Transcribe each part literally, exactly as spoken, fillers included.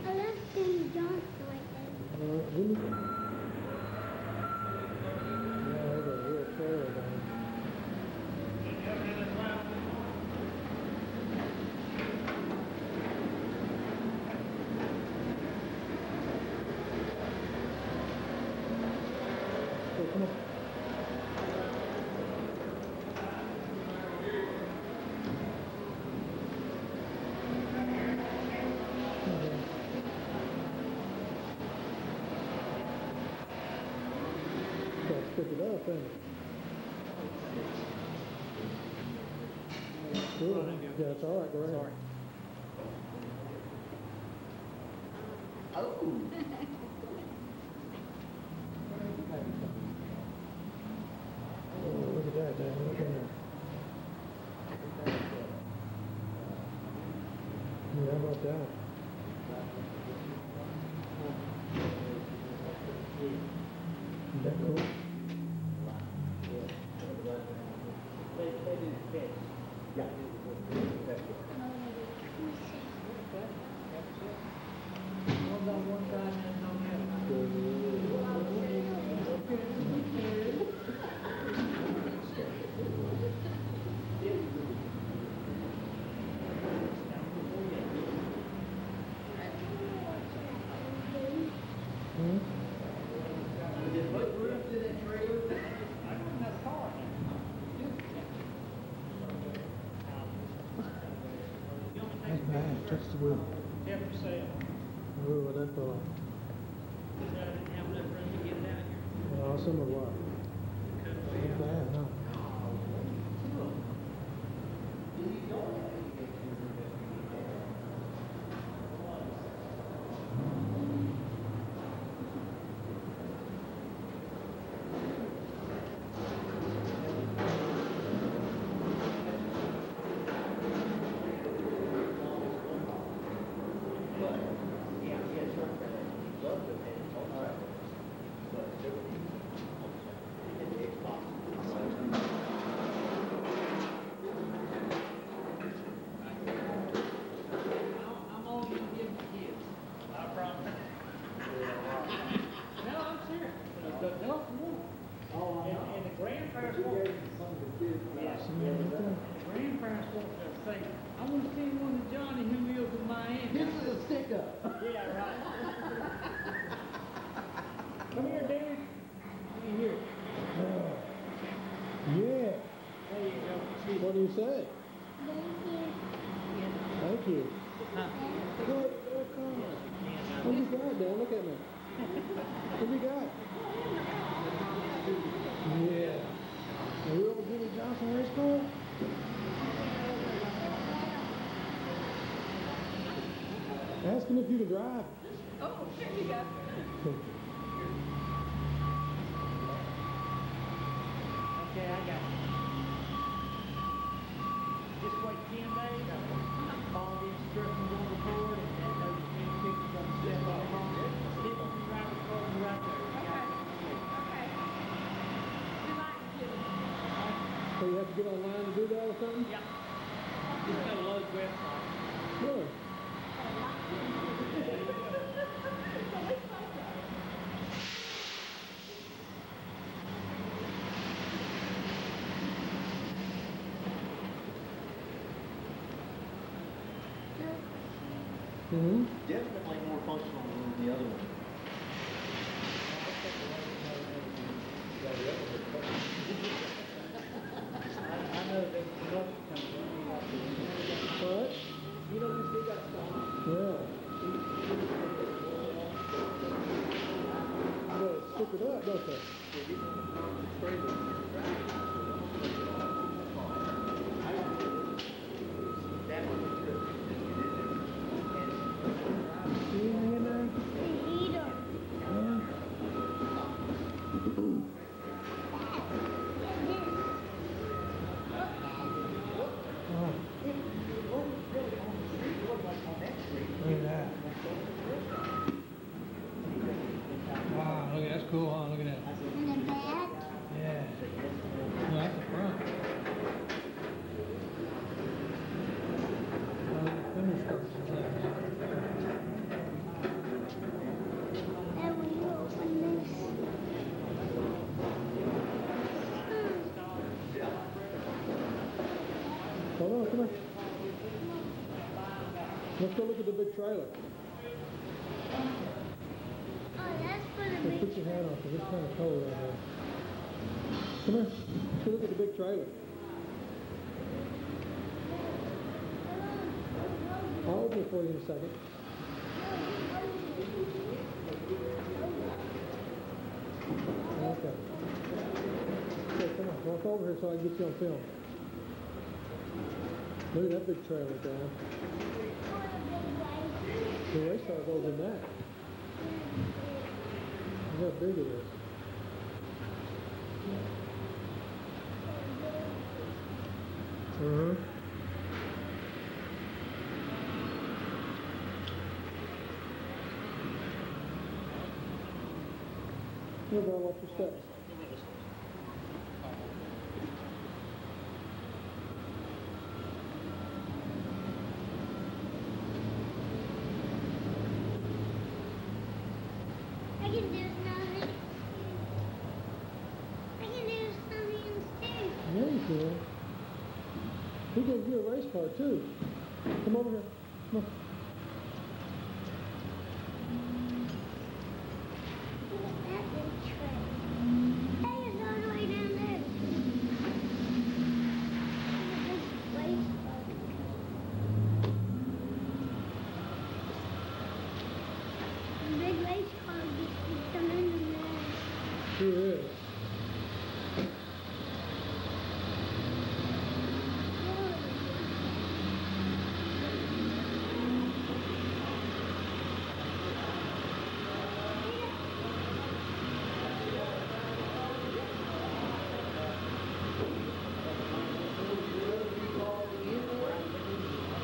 left Danny Johnson right there. Uh, didn't you? Yeah, there's a real trailer down there. Hey, come on. Gotta pick it up, ain't it? Cool. Yeah, it's all right. Go ahead. Sorry. Oh. Oh, look at that, Dan. Look in there. Yeah, how about that? Is that cool? They, they didn't catch. Yeah. That's good. One's on one side and one's on the other. Hmm? Did it put roof to that trailer? I don't have a car now. That's bad. Touch the wheel. Yeah, for sale. Oh, what that fell off. I didn't have enough room to get it out here. Awesome or what? Not bad, huh? I'm only gonna give the kids. I promise. No, I'm serious. The adults won't. Oh, I And, know. and the grandparents You won't. gave some of the kids. Yes. Yeah. The grandparents won't just say, I want to see one of Johnny who lives in Miami. This is a stick up. Yeah, right. Come here, David. Come here. Oh. Yeah. There you go. See, What do you say? Thank you. Thank you. huh? Look, oh, come on. What do you got, Dan? Look at me. What do you got? Yeah. Are you over Jimmy Johnson Race Car? Ask him if you can drive. Oh, there you go. Okay, I got it. Just wait ten days. I'll follow the instructions on the board and then those ten pictures on the step off on it. Stick them right the card right there. You got it. Okay. We like to give it. So you have to get online to do that or something? Yep. Just got a load website. Really? Mm-hmm. Definitely more functional than the other one. I, I know there's production company. What? You know, we still got some. Yeah. You gotta stick it up, don't they? That one was good. See anything in there? They eat Let's go look at the big trailer. Oh, that's for the Let's big put your hat on because it's kind of cold out there. Come here. Let's look at the big trailer. I'll open it for you in a second. Okay. Okay, come on. Walk over here so I can get you on film. Look at that big trailer, Dad. The race car goes in that. Look how big it is. Uh-huh. Here, bro, watch your steps. I can do something. I can do something instead. Yeah, you can. He gave you a race car, too. Come over here. Come on. Look at that big trail. Hey, it's all the way down there. Look at this race car. The big race car gets to come in there. Sure is.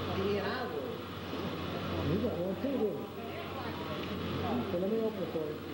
You got one too, didn't you? So let me open it for you.